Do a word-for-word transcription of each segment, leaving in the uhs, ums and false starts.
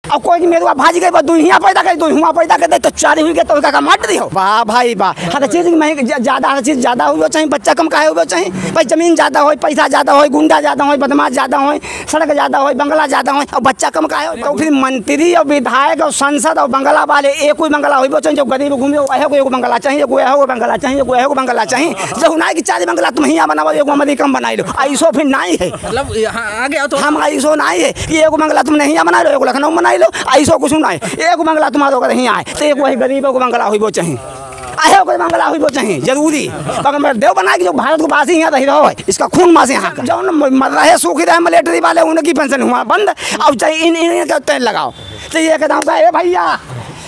और कोई मेरे भाजी गई दो हिया पैदा कर दो हुआ पैदा कर दे तो चार हुई गए तो का मार दी हो। वाह भाई वाह, हर चीज महंगी ज्यादा, हर चीज ज्यादा हुई चाहिए, बच्चा कम काहे हुआ चाहिए भाई, जमीन ज्यादा हो, पैसा ज्यादा हो, गुंडा ज्यादा हो, बदमाश ज्यादा हो, सड़क ज्यादा हो, बंगला ज्यादा हो और बच्चा कम काहे हो। तो फिर मंत्री और विधायक और संसद और बंगला वाले एक ही बंगला हुई चाहिए, जो गरीब घूमे एगो बंगला चाहिए, एगो एगो बंगला चाहिए, एगो एगो बंगला चाहिए, जो ना कि चार बंगला तुम हिया बनाओ एगो हमारी कम बनाई लो, ऐसो फिर नहीं है। मतलब आगे तो हम ऐसो नहीं है कि एगो बंगला तुम नहीं बना लो, एगो लखनऊ बनाई लो, ऐसो कुछ नहीं, एगो बंगला तुम्हारा अगर हिया आए तो एक वही गरीब को बंगला हुई चाहिए, आहे कोई बंगला हुई चाहिए जरूरी। अगर देव बना के जो भारत को बासी यहाँ रही रहो, इसका खून मासे यहाँ का जो मर रहे सूखी रहे मिलिट्री वाले उनकी पेंशन हुआ बंद, अब चाहिए इन इन तेल लगाओ चाहिए एकदम का ए भैया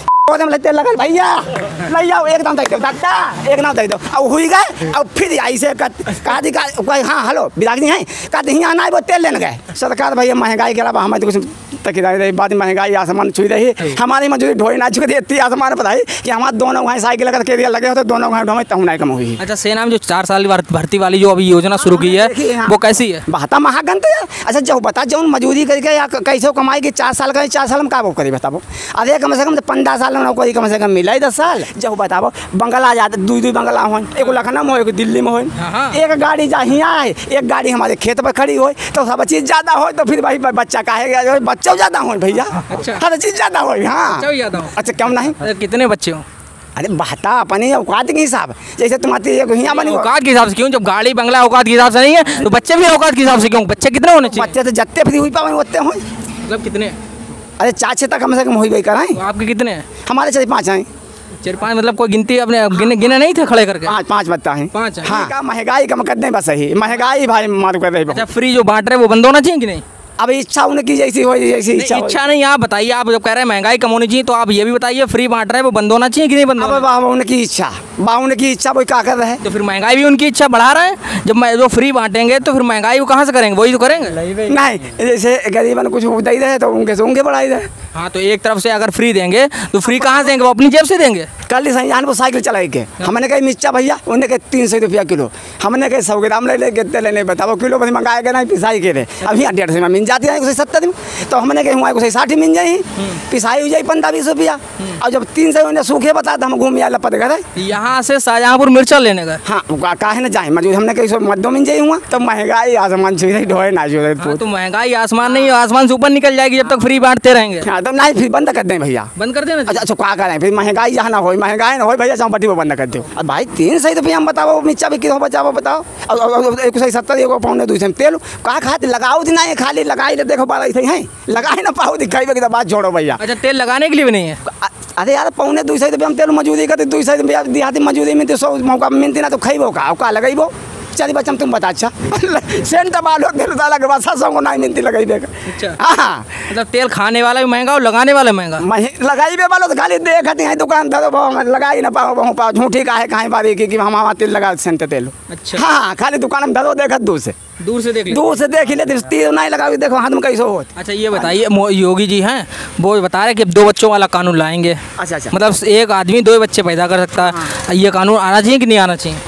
तेल लगा भैया ले जाओ एकदम दे दो दादा एकदम दे दो। अब हुई गए अब फिर ऐसे कहा दी का हाँ हेलो बिरागी है कहते यहाँ आना है वो तेल लेने गए। सरकार भैया महंगाई के अलावा हमें तो कुछ तकीदारी रही, बाद में महंगाई आसमान छुई रही, हमारी मजदूरी ढोई ना छुई इतनी आसमान बताई कि हमारे दोनों वहाँ साइकिल अगर केरियर लगे हो तो दोनों वहाँ ढोए तहु नहीं कम हुई। अच्छा सेना में जो चार साल भर्ती वाली जो अभी योजना शुरू की है वो कैसी है? बहता महागंत है। अच्छा जो बता जो मजदूरी करके या कैसे कमाई की चार साल का चार साल में का वो करी बताओ, अरे कम से कम पंद्रह साल में नौकरी कम से कम मिला ही दस साल। जब बताओ बंगला जाते दू दू बंगला हो, एक लखनऊ में हो एक दिल्ली में हो, एक गाड़ी जा हियाँ है एक गाड़ी हमारे खेत पर खड़ी हो तो सब चीज़ ज़्यादा हो तो फिर भाई बच्चा काहे बच्चा ज़्यादा हो भैया, हर चीज़ ज़्यादा हो। हाँ अच्छा क्यों नहीं, कितने बच्चे हो? अरे बहता अपने औकात के हिसाब, जैसे तुम्हारी एक हियाँ बनी औकात के हिसाब से क्यों? जब गाड़ी बंगला औकात के हिसाब से नहीं है तो बच्चे भी औकात के हिसाब से क्यों? बच्चे कितने होने चाहिए? बच्चे तो जत्ते फ्री हुई पावे उतने हो। मतलब कितने? अरे चार छः तक कम से कम हुई भाई कराएं। आपके कितने हैं? हमारे चार पाँच हैं। चार पाँच मतलब कोई गिनती अपने गिने गिने नहीं थे खड़े करके? पाँच पाँच बत्ता है। पाँच? हाँ महंगाई कम कर दें बस यही महंगाई भाई मारू कर रही। अच्छा फ्री जो बांट रहे वो बंद होना चाहिए कि नहीं? अब इच्छा उनकी जैसी हो जैसी इच्छा इच्छा नहीं, आप बताइए, आप जब कह रहे हैं महंगाई कम होनी चाहिए तो आप ये भी बताइए फ्री बांट रहे हैं वो बंद होना चाहिए कि नहीं बंद? अब उनकी इच्छा बा उनकी इच्छा वो क्या कर रहे हैं, तो फिर महंगाई भी उनकी इच्छा बढ़ा रहे हैं। जब मैं जो फ्री बांटेंगे तो फिर महंगाई वो कहाँ से करेंगे? वही तो करेंगे नहीं, जैसे गरीबन कुछ दे रहे तो उनके से उनके बढ़ाई रहे। हाँ तो एक तरफ से अगर फ्री देंगे तो फ्री कहाँ से देंगे? वो अपनी जेब से देंगे। कल संजान वो साइकिल चलाई के हमने कही मिर्चा भैया उन्हें कहे तीन सौ रुपया किलो, हमने कहे सौ ग्राम ले ले कितने लेने बताओ किलो बस मंगाए के नहीं पिसाई के रहे। अब यहाँ डेढ़ सौ में मिल जाती है उसे सत्तर में, तो हमने कहे हुआ उसे साठ मिल जाए पिसाई हो जाए पंद्रह बीस रुपया। और जब तीन सौ उन्हें सूखे बता तो हम घूम या लपट गए यहाँ से शाहजहाँपुर मिर्चा लेने गए। हाँ काहे ना जाए मजबूर, हमने कहीं मद्दों मिल जाए हुआ तो महंगाई आसमान छुई ढोए ना छुए। तो महंगाई आसमान नहीं आसमान से ऊपर निकल जाएगी जब तक फ्री बांटते रहेंगे। हाँ तो नहीं फिर बंद कर दें भैया, बंद कर देना। अच्छा अच्छा क्या करें फिर महंगाई जहाँ ना हो महंगाई ना हो भैया चौपट्टी वो बंद कर दो। अब भाई तीन सौ रुपया हम बताओ मिर्चा भी किलो बचाओ बताओ, और एक सौ सत्तर एगो पौने दो सौ तेल का खाते लगाओ थी ना खाली लगाई देखो बारह सही है लगाए ना पाओ दिखाई की बात छोड़ो भैया। अच्छा तेल लगाने के लिए भी नहीं है? अरे यार पौने दो सौ रुपया हम तेल मजदूरी करते दो सौ रुपया देहाती मजदूरी में तो सौ मौका मिलती ना तो खेबो का का लगेबो चली बच्चा तुम बता। अच्छा सेंट बालो तेल डाला के बाद सात सौ को नहीं मिलती लगाई देगा। अच्छा हाँ मतलब तेल खाने वाला भी महंगा और लगाने वाला महंगा। लगाई बे वालों तो खाली देखते हैं दुकान धरो लगाई ना पाओ बहु पाओ झूठी का है कहीं बारी की हम हमारा तेल लगा सेंट तेल। अच्छा हाँ खाली दुकान में धरो देखत दूर से दूर से देख दूर से देख ले तीर नहीं लगा देखो हाथ में कैसे हो। अच्छा ये बताइए योगी जी हैं वो बता रहे कि दो बच्चों वाला कानून लाएंगे। अच्छा अच्छा मतलब एक आदमी दो बच्चे पैदा कर सकता है, ये कानून आना चाहिए कि नहीं आना चाहिए?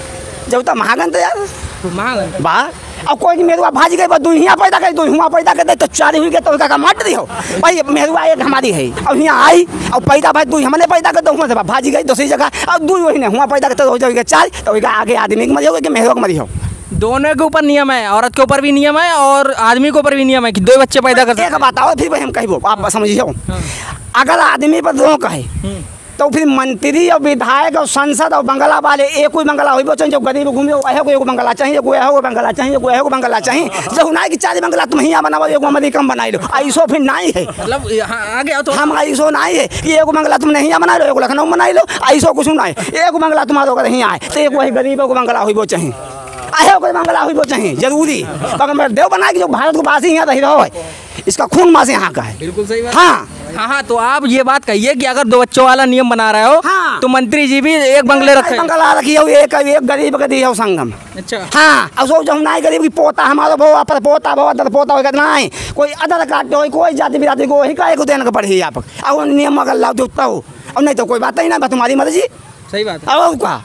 जब तक महागन तो यार महागन बा अब कोई मेरुआ भाजी गई दो हियाँ पैदा कर दो हुआ पैदा कर दे तो चार हुई गए तो का मार दी हो भाई मेरुआ एक हमारी है। अब यहाँ आई और पैदा भाई दू हमने पैदा कर दो हुआ से भाजी गई दूसरी जगह और दू वही नहीं हुआ पैदा करते हो जाएगा चार तो आगे आदमी के मरी हो कि मेरुआ के मरी हो। दोनों के ऊपर नियम है, औरत के ऊपर भी नियम है और आदमी के ऊपर भी नियम है कि दो बच्चे पैदा कर सकते। एक बताओ फिर भाई हम कहो आप समझिए अगर आदमी पर दो कहे तो फिर मंत्री और विधायक और संसद और बंगला वाले एक ही बंगला हुई चाहिए, जो गरीब घूमे एगो एगो बंगला चाहिए, एगो एगो बंगला चाहिए, एगो एगो बंगला चाहिए, जो ना कि चार बंगला तुम हियाँ बनाओ एगो हमारी कम बनाई लो ऐसो फिर नहीं है। मतलब आगे तो हम ऐसो नहीं है कि एगो बंगला तुम हियाँ बना लो एगो लखनऊ बनाई लो ऐसो कुछ नहीं। एगो बंगला तुम्हारा अगर हियाँ आए तो एक वही गरीबों को बंगला हुई चाहिए, आहे कोई बंगला हुई चाहिए जरूरी। अगर देव बना के जो भारत को बासी यहाँ रही रहो इसका खून मासे यहाँ का है। बिल्कुल सही बात। हाँ हाँ हाँ तो आप ये बात कहिए कि अगर दो बच्चों वाला नियम बना रहे हो हाँ। तो मंत्री जी भी एक बंगले रखे बंगला रखी हो एक एक गरीब का दी हो संगम। अच्छा हाँ अब सो जो नहीं गरीब की पोता हमारा भो अपर पोता भो अदर पोता होगा नहीं कोई अदर काट हो कोई जाति बिरादरी को वही का एक देने का पड़ी आप अब नियम अगर लाओ तो और नहीं तो कोई बात ही ना तुम्हारी मर्जी। सही बात अब क्या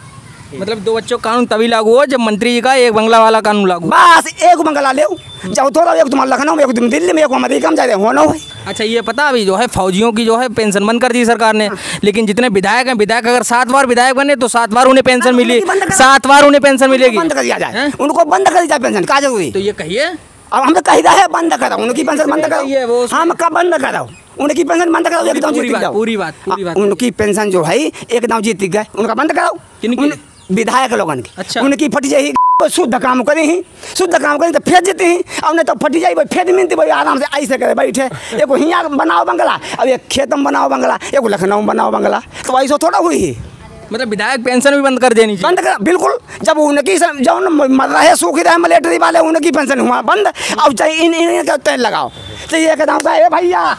मतलब दो बच्चों का कानून तभी लागू हो जब मंत्री जी का एक बंगला वाला कानून लागू हो। बस एक बंगला ले जाओ थोड़ा, एक तुम लखनऊ में, एक तुम दिल्ली में, एक अमेरिका में जाए हो ना। अच्छा ये पता अभी जो है फौजियों की जो है पेंशन बंद कर दी सरकार ने, लेकिन जितने विधायक हैं, विधायक अगर सात बार विधायक बने तो सात बार उन्हें पेंशन मिली, सात बार उन्हें पेंशन मिलेगी। बंद कर दिया जाए, उनको बंद कर दिया जाए पेंशन का जरूरी। तो ये कहिए अब हम तो कही रहे हैं बंद करो उनकी पेंशन, बंद करो। हम कब बंद करो उनकी पेंशन बंद करो, एकदम जीत जाओ। पूरी बात पूरी बात उनकी पेंशन जो है एकदम जीत गए, उनका बंद कराओ विधायक लोगन की। अच्छा उनकी फट जाएगी, शुद्ध काम करे ही, शुद्ध काम करें तो फिर जीते ही, और नहीं तो फटी जाए भाई फिर मिलती भाई आराम से ऐसे करे बैठे। एक हियाँ बनाओ बंगला, अब एक खेत में बनाओ बंगला, एक लखनऊ में बनाओ बंगला, तो ऐसा थोड़ा हुई ही। मतलब विधायक पेंशन भी बंद कर देनी चाहिए। बंद कर बिल्कुल, जब उनकी जब मर रहे सूखी रहे मिलिट्री वाले उनकी पेंशन हुआ बंद। अब चाहिए इन इन तेल लगाओ, चाहिए एकदम का ए भैया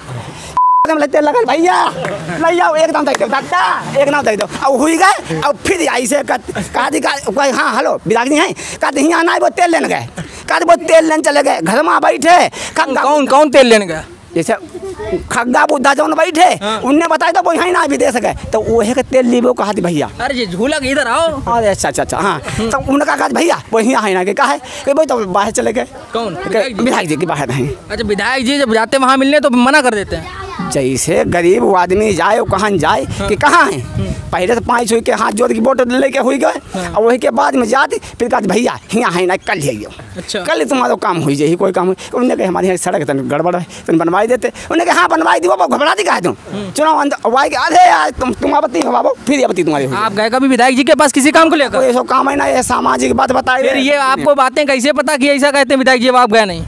तेल लगा भैया ले जाओ, एकदम दे दो दादा, एकदम दे दो। अब हुई गए, अब फिर ऐसे कादी का हाँ हेलो विधायक नहीं है कहते यहाँ ना वो तेल लेने गए, कहते वो तेल लेने चले गए, घर में बैठे। कौन कौन तेल लेने गया? जैसे खग्गा बुद्धा जौन बैठे उनने बताया था वो यहाँ ना भी दे सके, तो वही के तेल लीबो कहा भैया। अरे ये झूला इधर आओ। अरे अच्छा अच्छा अच्छा हाँ, तो उनका कहा भैया वो यहाँ ना के कहा है कि भाई तो बाहर चले गए। कौन? विधायक जी की बाहर नहीं। अच्छा विधायक जी जब जाते वहाँ मिलने तो मना कर देते हैं। जैसे गरीब वो आदमी जाए वो कहाँ जाए कि कहाँ है, पहले तो पाँच हुई के हाथ जोड़ की बोट लेके हुई गए, और वही के बाद में जाते फिर कहते भैया यहाँ है ना कल है। अच्छा कल तुम्हारा काम हुई जाए कोई काम हुई। उन्होंने कहा हमारे यहाँ सड़क तन गड़बड़ है तुम बनवाई देते। उन्होंने कहा हाँ बनवाई दी, वो घबरा दी कहा तुम चुनाव अंदर अरे यार तुम तुम आपत्ति हो बाबू, फिर आपत्ति तुम्हारी। आप गए कभी विधायक जी के पास किसी काम को लेकर? ये सब काम है ना, ये सामाजिक बात बताई। फिर ये आपको बातें कैसे पता कि ऐसा कहते हैं विधायक जी आप गए नहीं?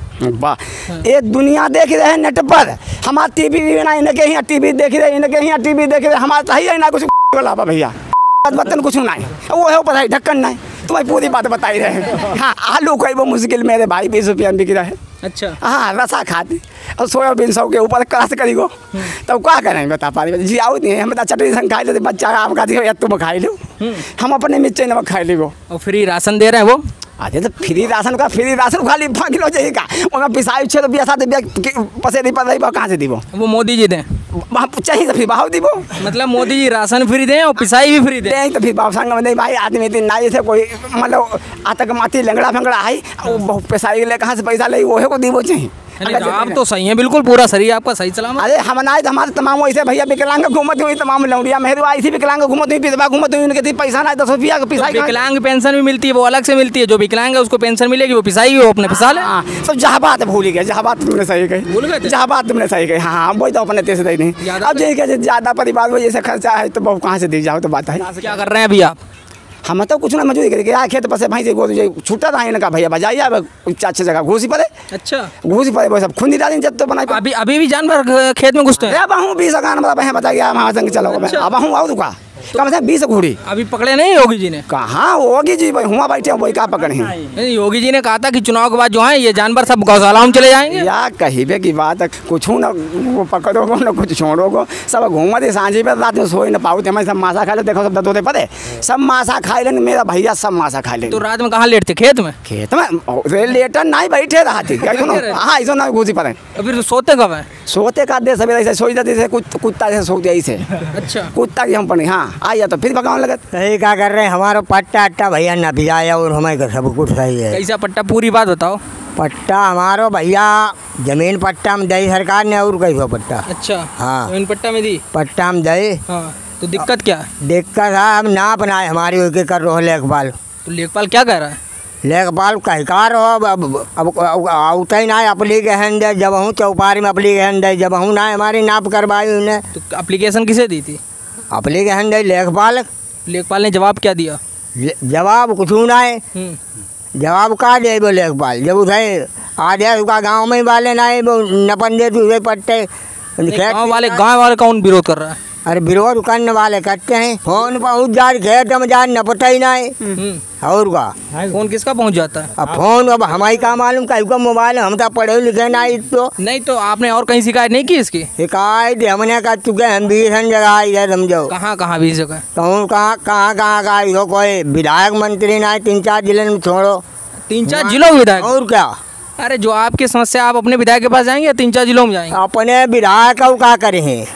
वाह ये दुनिया देख रहे हैं नेट पर, हमारा टीवी ना इनके यहाँ टीवी देख रहे, इनके यहाँ टीवी देख रहे, हमारा सही है ना कुछ लाभा भैया बतन कुछ नहीं वो है ऊपर ढक्कन नहीं, तुम्हें पूरी बात बताई रहे। हाँ आलू कोई वो मुश्किल मेरे भाई बीस रुपया बिक रहा है। अच्छा हाँ रसा खाती और सोयाबीन सौ के ऊपर क्रस करी गो, तब क्या करें बता पा रही जी आओ नहीं हम बता चटनी संग खाई लेते बच्चा आप खाती हो या तुम खाई लो, हम अपने मिर्चे नमक खाई ली वो। और फ्री राशन दे रहे हैं वो? अरे तो फ्री राशन का फ्री राशन खाली पाँच किलो चाहिए का उनमें पिसाई छः रुपया सात रुपया पसे नहीं पड़ रही कहाँ से दीबो? वो मोदी जी दें वहाँ चाहिए तो फिर भाव दीबो। मतलब मोदी जी राशन फ्री दें और पिसाई भी फ्री दें तो फिर बाबू संग में नहीं भाई आदमी इतनी नाई से कोई मतलब आतक माती लंगड़ा फंगड़ा आई वो बहुत पिसाई ले कहाँ से पैसा ले वो है को दीबो चाहिए। आप तो सही है बिल्कुल, पूरा शरीर आपका सही चला। अरे हम ना तो हमारे तमाम वैसे भैया विकलांग घूमत हुई, तमाम लौड़िया मेहरवा ऐसी विकलांग घूमत हुई, विधवा घूमत हुई, उनके पैसा ना दस रुपया पिसाई। विकलांग पेंशन भी मिलती है वो अलग से मिलती है, जो विकलांग है उसको पेंशन मिलेगी वो पिसाई वो अपने पिसा ले। सब जहाँ बात भूल गए, जहाँ बात तुमने सही कही, भूल गए जहाँ बात तुमने सही कही। हाँ वही तो अपने तेज नहीं। अब जो ज़्यादा परिवार वजह से खर्चा है तो बहुत कहाँ से दी जाओ तो बात है। क्या कर रहे हैं अभी आप? हम तो कुछ ना मजदूरी करके आए खेत पर से भाई से छूटा था इनका भैया बजाइए अब अच्छे जगह घूसी पड़े। अच्छा घूसी पड़े वो सब खुंदी डाली जब तो बनाई। अभी अभी भी जानवर खेत में घुसते हैं? अब हूँ बीस गान बता बता गया हमारे संग चलो अब हूँ आओ दुका कम से बीस घूरी। अभी पकड़े नहीं योगी जी ने? कहाँ योगी जी भाई हुआ बैठे वही कहाँ पकड़े हैं। योगी जी ने कहा था कि चुनाव के बाद जो है ये जानवर सब गौशालाओं में चले जाएंगे। या कहीबे की बात है कुछ न वो पकड़ोगो न कुछ छोड़ोगो, सब घूमत सांझी पे रात में सोई न पाते हमें सब मासा खा ले। देखो सब दतोते पड़े सब मासा खाई ले, मेरा भैया सब मासा खा ले। तो रात में कहाँ लेटते? खेत में? खेत में लेटर नहीं बैठे रहा थी। हाँ ऐसा ना घूसी पड़े। फिर सोते कब है? सोते का दे सवेरे ऐसे सोई जाते कुत्ता से सोते ऐसे। अच्छा कुत्ता की हम पड़े। हाँ आइए तो फिर भगवान लगत सही क्या कर रहे हैं हमारा पट्टा अट्टा भैया न भिजाया और हमें सब कुछ सही है। कैसा पट्टा पूरी बात बताओ। पट्टा हमारा भैया जमीन पट्टा में दी सरकार ने और कैसा पट्टा। अच्छा हाँ जमीन पट्टा में दी? पट्टा में दी। हाँ तो दिक्कत क्या? दिक्कत है हम ना बनाए हमारी ओके कर रहे हो लेखपाल। तो लेखपाल क्या कह रहा है? लेखपाल कहकार हो अब अब आउता ही ना अप्लीकेशन दे जब हूँ चौपारी में अप्लीकेशन दे जब हूँ ना हमारी नाप करवाई उन्हें। तो अप्लीकेशन किसे दी थी? अप्लीकेशन दे लेखपाल। लेखपाल ने जवाब क्या दिया? जवाब कुछ ना है। जवाब का दे वो लेखपाल जब उठे आ जाए उसका गाँव में वाले ना वो नपन दे तुझे पट्टे। गाँव वाले गाँव वाले कौन विरोध कर रहा है? अरे विरोध करने वाले करते हैं। फोन पहुँच जा खेत में जा न पता ही ना है और का फोन किसका पहुँच जाता है? अब फोन अब हमारी का मालूम कहीं का मोबाइल हम तो पढ़े लिखे ना तो नहीं। तो आपने और कहीं शिकायत नहीं की इसकी? शिकायत हमने कर चुके हम बीस जगह इधर समझो। कहाँ कहाँ बीस जगह? कहूँ कहाँ कहाँ कहाँ का इधर कोई विधायक मंत्री ना तीन चार जिले में छोड़ो। तीन चार जिलों में विधायक? और क्या? अरे जो आपकी समस्या आप अपने विधायक के पास जाएंगे या तीन चार जिलों में जाएंगे? अपने विधायक का क्या करें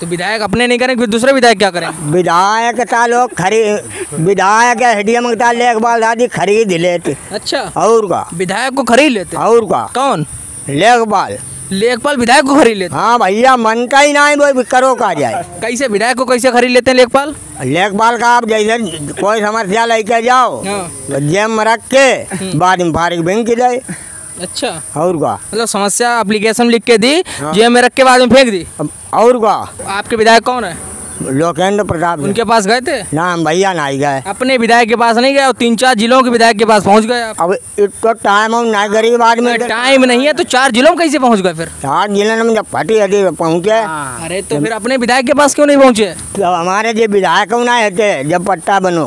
तो विधायक अपने नहीं करें, फिर दूसरे विधायक क्या करें? विधायक का लोग खरीद विधायक एडीएम का लेखपाल दादी खरीद लेते। अच्छा, और का विधायक को खरीद लेते? और का कौन? लेखपाल। लेखपाल विधायक को खरीद लेते? हाँ भैया, मन का ही ना है वो करो का जाए। कैसे विधायक को कैसे खरीद लेते हैं लेखपाल? लेखपाल का आप जैसे कोई समस्या लेके जाओ, जेब में रख के बाद में फारिग बैंक की जाए। अच्छा, और का मतलब समस्या एप्लीकेशन लिख के दी, जेब में रख के बाद में फेंक दी। और का आपके विधायक कौन है? लोकेंद्र प्रताप। उनके पास गए थे? ना भैया ना ही गए। अपने विधायक के पास नहीं गए और तीन चार जिलों के विधायक के पास पहुंच गए आप? अब इतना टाइम हम ना गरीब आदमी टाइम नहीं है तो चार जिलों में कैसे पहुंच गए फिर? चार जिले में जब फटी हटी पहुँचे। अरे तो फिर अपने विधायक के पास क्यों नहीं पहुंचे? तो हमारे जो विधायक ना होते जब पट्टा बनो।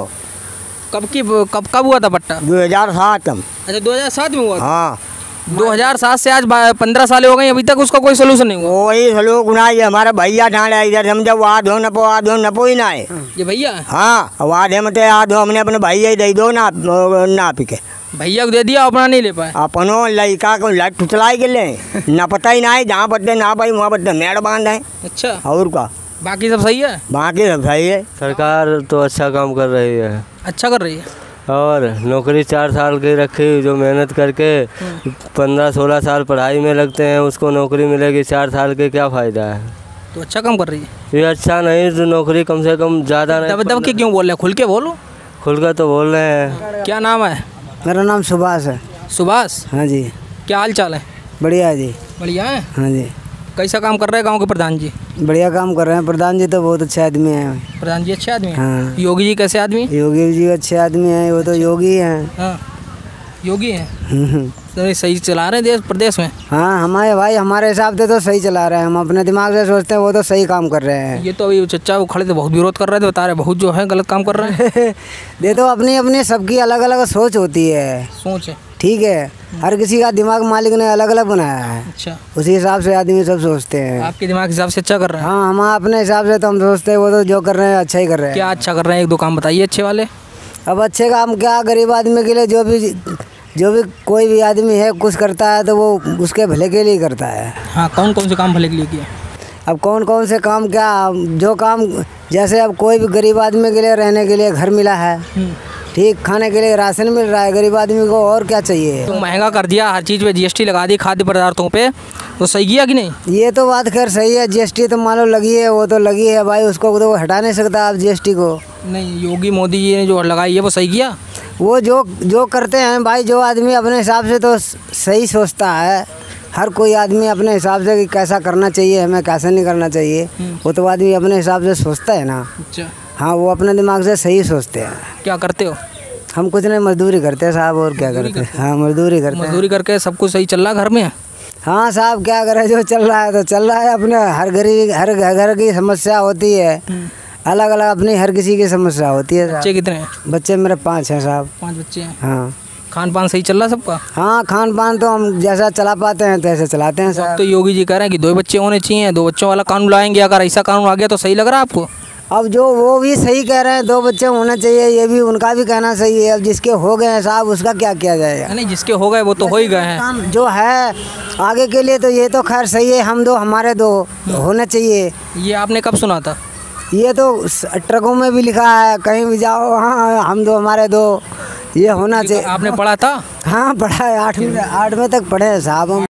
कब की कब कब हुआ था पट्टा? दो हजार सात। अच्छा, दो हजार सात में हुआ था? हाँ, दो हजार सात से आज पंद्रह साल हो गए, अभी तक उसका कोई सोल्यूशन नहीं हुआ। वही लोग ना ये हमारा भैया ठाणे इधर हम जब वाद हो न पो वाद हो न पो ही ना है। ये भैया? हाँ, वाद हम ते याद हो हमने अपने भैया ही दे दो ना ना पिके भैया को दे दिया, अपना नहीं ले पाए। अपनो लड़का को लट चलाई के ले न पता ही ना है, जहाँ पत्ते ना पाई वहाँ पत्ते मेड़ बांध है। अच्छा, और का बाकी सब सही है? बाकी सब सही है। सरकार तो अच्छा काम कर रही है। अच्छा कर रही है। और नौकरी चार साल की रखी, जो मेहनत करके पंद्रह सोलह साल पढ़ाई में लगते हैं उसको नौकरी मिलेगी चार साल के, क्या फ़ायदा है? तो अच्छा काम कर रही है। ये अच्छा नहीं तो नौकरी कम से कम ज़्यादा नहीं। दब दब के क्यों बोल रहे हैं? खुल के बोलो। खुल कर तो बोल रहे हैं। क्या नाम है? मेरा नाम सुभाष है। सुभाष? हाँ जी। क्या हाल चाल है? बढ़िया है जी। बढ़िया है। हाँ जी। कैसा काम कर रहे हैं गांव के प्रधान जी? बढ़िया काम कर रहे हैं। प्रधान जी तो बहुत अच्छे आदमी हैं। प्रधान जी अच्छे आदमी हैं? हाँ। योगी जी कैसे आदमी? योगी जी अच्छे आदमी हैं, वो तो योगी हैं। हाँ, योगी हैं। तो सही चला रहे हैं देश प्रदेश में? हाँ, हमारे भाई हमारे हिसाब से तो सही चला रहे हैं। हम अपने दिमाग से सोचते हैं, वो तो सही काम कर रहे हैं। ये तो अभी चच्चा वो खड़े थे, बहुत विरोध कर रहे थे, बता रहे बहुत जो है गलत काम कर रहे हैं। ये तो अपनी अपनी सबकी अलग अलग सोच होती है। सोच है, ठीक है, हर किसी का दिमाग मालिक ने अलग अलग बनाया है। अच्छा, उसी हिसाब से आदमी सब सोचते हैं। आपके दिमाग के हिसाब से अच्छा कर रहे हैं? हाँ, हम अपने हिसाब से तो हम सोचते हैं वो तो जो कर रहे हैं अच्छा ही कर रहे हैं। क्या अच्छा कर रहे हैं? एक दो काम बताइए अच्छे वाले। अब अच्छे काम क्या, गरीब आदमी के लिए जो भी जो भी कोई भी आदमी है कुछ करता है तो वो उसके भले के लिए करता है। हाँ, कौन कौन से काम भले के लिए किया? अब कौन कौन से काम क्या, जो काम जैसे अब कोई भी गरीब आदमी के लिए रहने के लिए घर मिला है, ठीक, खाने के लिए राशन मिल रहा है गरीब आदमी को, और क्या चाहिए। तो महंगा कर दिया, हर चीज़ पे जीएसटी लगा दी खाद्य पदार्थों पे, तो सही किया कि नहीं? ये तो बात खैर सही है, जीएसटी तो मान लो लगी है, वो तो लगी है भाई, उसको तो हटा नहीं सकता आप जीएसटी को। नहीं, योगी मोदी जी ने जो लगाई है वो सही किया। वो जो जो करते हैं भाई, जो आदमी अपने हिसाब से तो सही सोचता है, हर कोई आदमी अपने हिसाब से कि कैसा करना चाहिए हमें, कैसा नहीं करना चाहिए, वो तो आदमी अपने हिसाब से सोचता है ना। अच्छा, हाँ, वो अपने दिमाग से सही सोचते हैं। क्या करते हो? हम कुछ नहीं, मजदूरी करते हैं साहब, और क्या करते हैं। हाँ, मजदूरी करते हैं। मजदूरी करके सब कुछ सही चल रहा है घर में? हाँ साहब, क्या करें, जो चल रहा है तो चल रहा है। अपने हर गरीब हर घर की समस्या होती है, अलग अलग अपनी हर किसी की समस्या होती है। बच्चे कितने हैं? बच्चे मेरे पाँच हैं साहब। पांच बच्चे हैं। हाँ। खान पान सही चल रहा है सबका? हाँ, खान पान तो हम जैसा चला पाते हैं तैसे चलाते हैं साहब। तो योगी जी कह रहे हैं कि दो बच्चे होने चाहिए, दो बच्चों वाला कानून लाएंगे, अगर ऐसा कानून आ गया तो सही लग रहा है आपको? अब जो वो भी सही कह रहे हैं, दो बच्चे होने चाहिए, ये भी उनका भी कहना सही है। अब जिसके हो गए हैं साहब, उसका क्या किया जाएगा। नहीं, जिसके हो गए वो तो हो ही गए हैं। काम जो है आगे के लिए तो ये तो खैर सही है, हम दो हमारे दो होने चाहिए। ये आपने कब सुना था? ये तो ट्रकों में भी लिखा है, कहीं भी जाओ, हाँ हम दो हमारे दो, ये होना चाहिए। आपने पढ़ा था? हाँ, पढ़ा है, आठवीं आठवीं तक पढ़े हैं साहब हम।